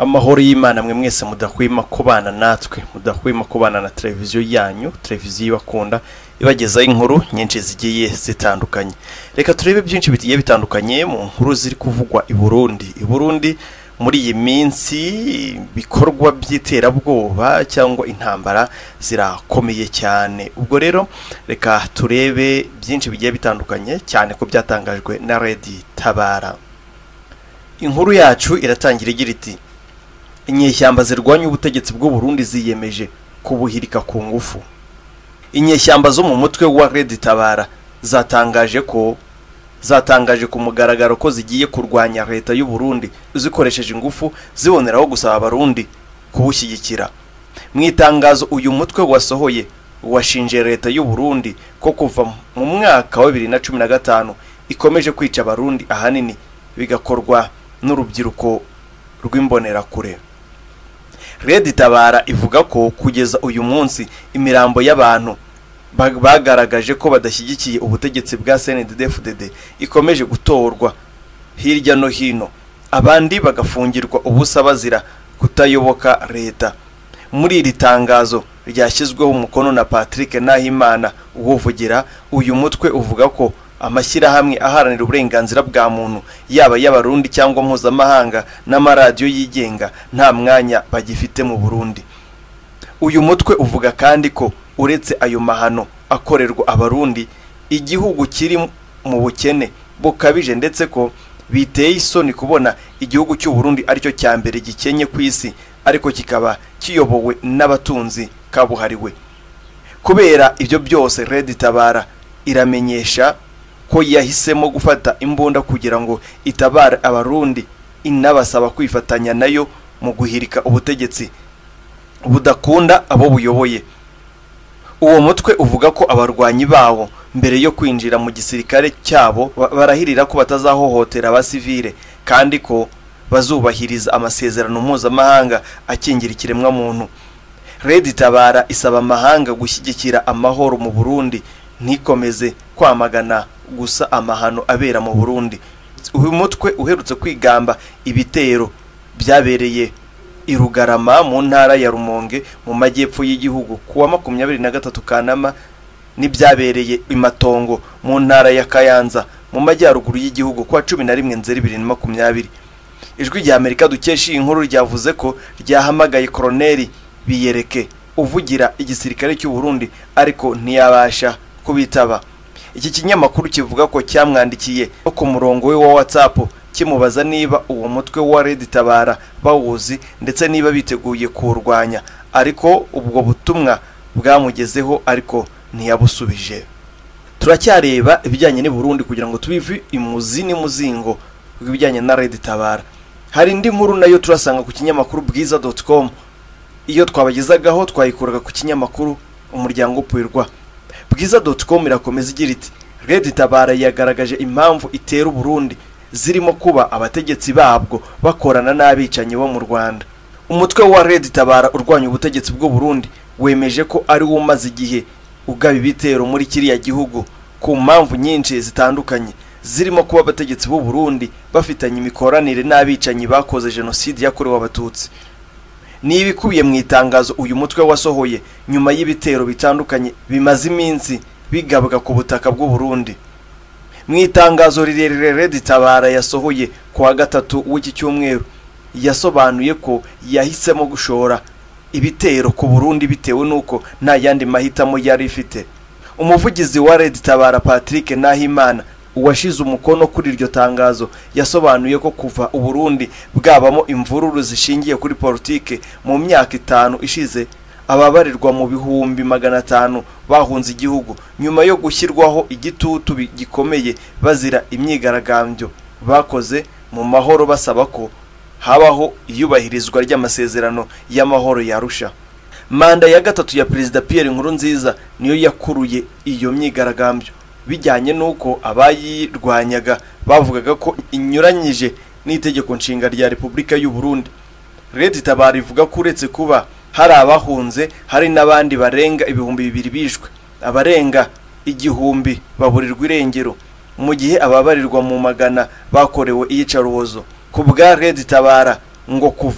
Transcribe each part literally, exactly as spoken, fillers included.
Amahoro y'Imana mwe mwese mudahwema kubana natwe, mudahwema kubana na televiziyo yanyu, televiziyo ibakunda ibagezaho inkuru nyinshi zigiye zitandukanye. Reka turebe byinshi bigiye bitandukanye mu nkuru ziri kuvugwa i Burundi. I Burundi muri iyi minsi bikorwa by'iterabwoba cyangwa intambara zirakomeye cyane. Ubwo rero reka turebe byinshi bigiye bitandukanye cyane ko byatangajwe na Redi Tabara. Inkuru yacu iratangira igira iti: inyeshyamba zirwanya ubutegetsi bw'u Burundi ziyemeje kubuhirika ku ngufu. Inyeshyamba zo mu mutwe wa Redi Tabara zatangaje ko zatangaje ku mugaragaro ko zigiye kurwanya leta y'u Burundi zikoresheje ingufu, ziboneraho gusaba abarundi kubushyigikira. Mu itangazo uyu mutwe wasohoye washinje leta y'u Burundi ko kuva mu mwaka wa bibiri na cumi na gatanu ikomeje kwica abarundi, ahanini bigakorwa n'urubyiruko rw'imbonerakure. Redi Tabara ivuga ko kugeza uyu munsi imirambo y'abantu bagaragaje ko badashyigikiye ubutegetsi bwa C N D D F D D ikomeje gutorwa hirya no hino, abandi bagafungirwa ubusa bazira kutayoboka leta. Muri iri tangazo ryashyizweho umukono na Patrick Nahimana uvugira uyu mutwe, uvuga ko amashyirahamwe aharanira uburenganzira bwa muntu yaba y'abarundi cyangwa mpuzamahanga n'amaradiyo yigenga nta mwanya bagifite mu Burundi. Uyu mutwe uvuga kandi ko uretse ayo mahano akorerwa abarundi, igihugu kiri mu bukene bukabije, ndetse ko biteye isoni kubona igihugu cy'u Burundi aricyo cya mbere gikenye ku isi ariko kikaba kiyobowe n'abatunzi kabuhariwe. Kubera ibyo byose, Redi Tabara iramenyesha ko yahisemo gufata imbunda kugira ngo itabare abarundi, inabasaba kwifatanya nayo mu guhirika ubutegetsi budakunda abo buyoboye. Uwo mutwe uvuga ko abarwanyi bawo mbere yo kwinjira mu gisirikare cyabo barahirira ko batazahohotera abasivile kandi ko bazubahiriza amasezerano mpuzamahanga akingira ikiremwa muntu. Redi Tabara isaba amahanga gushyigikira amahoro mu Burundi, ntikomeze kwamagana gusa amahano abera mu Burundi. Uyu mutwe uherutse kwigamba ibitero byabereye i Rugarama mu ntara ya Rumonge mu majyepfo y'igihugu kuwa makumyabiri na gatatu Kanama, n'ibyabereye i Matongo mu ntara ya Kayanza mu majyaruguru y'igihugu kuwa cumi na rimwe Nzeri bibiri na makumyabiri. Ijwi rya Amerika dukesha inkuru ryavuze ko ryahamagaye Colonel Biyereke uvugira igisirikare cy'u Burundi ariko ntiyabasha kubitaba. Iki kinyamakuru kivuga ko cyamwandikiye ku murongo we wa WhatsApp kimubaza niba uwo mutwe wa Redi Tabara bawuzi ndetse niba biteguye kurwanya, ariko ubwo butumwa bwamugezeho ariko ntiyabusubije. Turacyareba ibijyanye n'u Burundi kugira ngo tubive imuzi n'umuzingo ibijyanye na Redi Tabara. Hari indi nkuru nayo turasanga ku kinyamakuru bwiza dot com, iyo twabagezagaho twayikuraga ku kinyamakuru umuryango upirwa. Bwiza dot com irakomeza igira iti: Redi Tabara yagaragaje impamvu itera u Burundi zirimo kuba abategetsi babwo bakorana n'abicanyi bo mu Rwanda. Umutwe wa Redi Tabara urwanya ubutegetsi bw'u Burundi wemeje ko ari wo umaze igihe ugaba ibitero muri kiriya gihugu ku mpamvu nyinshi zitandukanye, zirimo kuba abategetsi b'u Burundi bafitanye imikoranire n'abicanyi bakoze jenoside yakorewe abatutsi. Ni ibikubiye mu itangazo uyu mutwe wasohoye nyuma y'ibitero bitandukanye bimaze iminsi bigabwa ku butaka bw'u Burundi. Mu itangazo rirerire Redi Tabara yasohoye kuwa gatatu w'iki cyumweru, yasobanuye ko yahisemo gushora ibitero ku Burundi bitewe nuko nta yandi mahitamo yari ifite. Umuvugizi wa Redi Tabara Patrick Nahimana uwashize umukono kuri iryo tangazo yasobanuye ko kuva u Burundi bwabamo imvururu zishingiye kuri politike mu myaka itanu ishize, ababarirwa mu bihumbi magana atanu bahunze igihugu nyuma yo gushyirwaho igitutu gikomeye bazira imyigaragambyo bakoze mu mahoro basaba ko habaho iyubahirizwa ry'amasezerano y'amahoro yarusha. Manda ya gatatu ya Perezida Pierre Nkurunziza niyo yakuruye iyo myigaragambyo, bijyanye nuko abayirwanyaga bavugaga ko inyuranyije n'itegeko nshinga rya Repubulika y'u Burundi. Redi Tabara ivuga ko uretse kuba hari abahunze, hari n'abandi barenga ibihumbi bibiri bishwe, abarenga igihumbi baburirwa irengero, mu gihe ababarirwa mu magana bakorewe iyicarubozo. Ku bwa Redi Tabara ngo kuva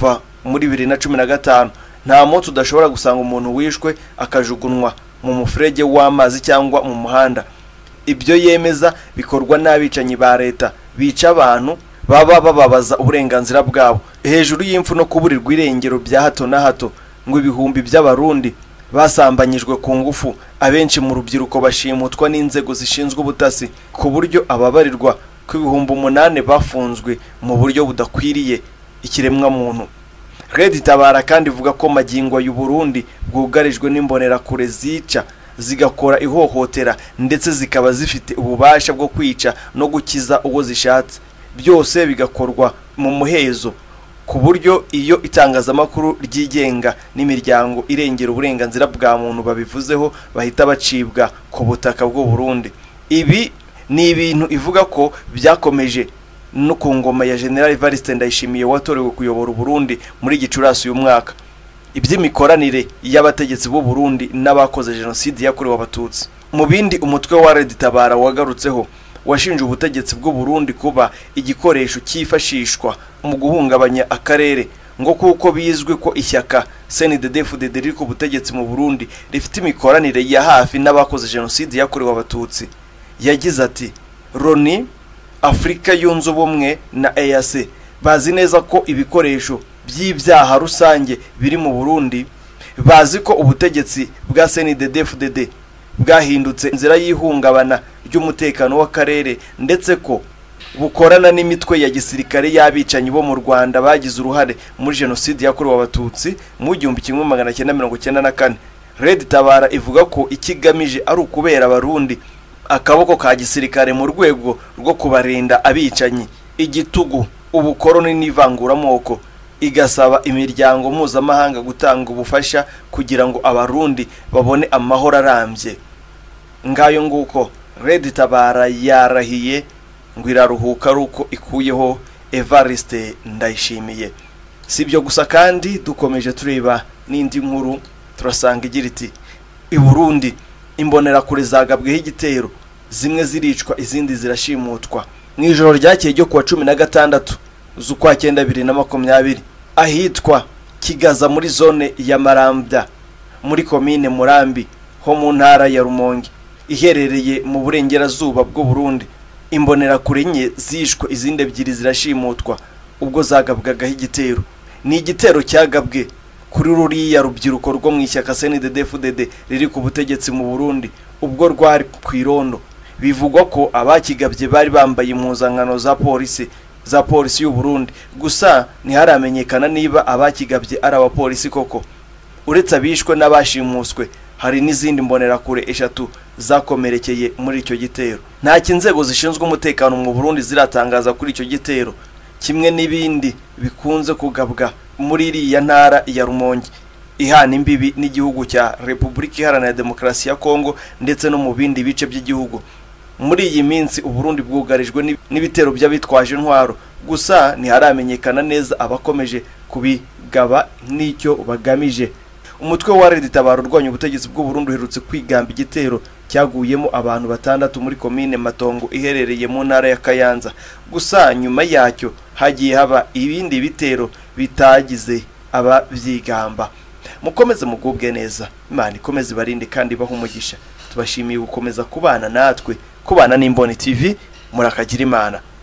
muri bibiri na cumi na gatanu nta munsi udashobora gusanga umuntu wishwe akajugunwa mu mufurege w'amazi cyangwa mu muhanda. Ibyo yemeza bikorwa n'abicanyi ba leta bica abantu baba bababaza uburenganzira bwabo. Hejuru y'imfu no kuburirwa irengero bya hato na hato ngo ibihumbi by'abarundi basambanyijwe ku ngufu, abenshi mu rubyiruko bashimutwa n'inzego zishinzwe ubutasi ku buryo ababarirwa ku ibihumbi umunani bafunzwe mu buryo budakwiriye ikiremwa muntu. Red Tabara kandi ivuga ko magingo y'u Burundi bwugarijwe n'imbonerakure zica zigakora ihohotera ndetse zikaba zifite ububasha bwo kwica no gukiza uwo zishatse, byose bigakorwa mu muhezo ku buryo iyo itangazamakuru ryigenga n'imiryango irengera uburenganzira bwa muntu babivuzeho bahita bacibwa ku butaka bw'u Burundi. Ibi ni ibintu ivuga ko byakomeje no ku ngoma ya General Evariste Ndayishimiye watorewe kuyobora u Burundi muri Gicurasi uyu mwaka. Iby'imikoranire y'abategetsi b'u Burundi n'abakoze jenoside yakorewe abatutsi. Mu bindi umutwe wa Red Tabara wagarutseho washinje ubutegetsi bw'u Burundi kuba igikoresho cyifashishwa mu guhungabanya akarere, ngo kuko bizwi ko ishyaka C N D D F D D riri ku butegetsi mu Burundi rifite imikoranire ya hafi n'abakoze jenoside yakorewe abatutsi. Yagize ati Roni, Afrika yunze ubumwe na E A C bazi neza ko ibikoresho by'ibyaha rusange biri mu Burundi, bazi ko ubutegetsi bwa C N D D F D D bwahindutse inzira y'ihungabana ry'umutekano w'akarere ndetse ko bukorana n'imitwe ya gisirikare y'abicanyi bo mu Rwanda bagize uruhare muri jenoside yakorewe abatutsi mu gihumbi kimwe magana cyenda mirongo cyenda na kane. Red Tabara ivuga ko ikigamije ari ukubera abarundi akaboko ka gisirikare mu rwego rwo kubarinda abicanyi, igitugu, ubukoroni n'ivanguramoko, igasaba imiryango mpuzamahanga gutanga ubufasha kugira ngo abarundi babone amahoro arambye. Ngayo nguko Red Tabara yarahiye ngo iraruhuka ruko ikuyeho Evariste Ndayishimiye. Sibyo gusa kandi dukomeje tureba n'indi nkuru turasanga igira iti i Burundi imbonera kure zagabweho igitero, zimwe ziricwa izindi zirashimutwa. Mu ijoro ryakeye ryo kuwa cumi na gatandatu z'ukwa cyenda bibiri na makumyabiri ahitwa Kigaza muri zone ya Marambya muri komine Murambi ho mu ntara ya Rumonge iherereye mu burengerazuba bw'u Burundi, imbonera kure nye zishwe izindi ebyiri zirashimutwa ubwo zagabwagaho igitero. Ni igitero cyagabwe kuri ruriya rubyiruko rwo mu ishyaka C N D D F D D riri ku butegetsi mu Burundi ubwo rwari ku irondo. Bivugwa ko abakigabye bari bambaye impuzankano za polisi za polisi y'u Burundi, gusa ntiharamenyekana niba abakigabye ari abapolisi koko. Uretse abishwe n'abashimuswe hari n'izindi mbonera kure eshatu zakomerekeye muri icyo gitero. Nta kinzego zishinzwe umutekano mu Burundi ziratangaza kuri icyo gitero, kimwe n'ibindi bikunze kugabwa muri iriya ntara ya Rumonge ihana imbibi n'igihugu cya Repubulika Iharanira Demokarasi ya Kongo ndetse no mu bindi bice by'igihugu. Muri iyi minsi u Burundi bwugarijwe n'ibitero by'abitwaje intwaro, gusa ntiharamenyekana neza abakomeje kubigaba n'icyo bagamije. Umutwe wa Red Tabara urwanya ubutegetsi bw'u Burundi uherutse kwigamba igitero cyaguyemo abantu batandatu muri komine Matongo iherereye mu ntara ya Kayanza, gusa nyuma yacyo hagiye haba ibindi bitero bitagize ababyigamba. Mukomeze mugubwe neza, Imana ikomeze barinde kandi baho umugisha. Tubashimiye gukomeza kubana natwe, kubana n'Imboni T V. Murakagira Imana.